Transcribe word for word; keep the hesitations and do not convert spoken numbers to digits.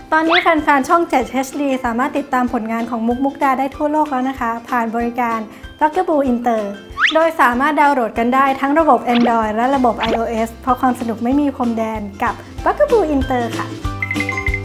ตอนนี้แฟนๆช่อง เจ็ด เอช ดี สามารถติดตามผลงานของมุกมุกดาได้ทั่วโลกแล้วนะคะผ่านบริการ Bugaboo Inter โดยสามารถดาวน์โหลดกันได้ทั้งระบบ Android และระบบ iOS เพราะความสนุกไม่มีพรมแดนกับ Bugaboo Inter ค่ะ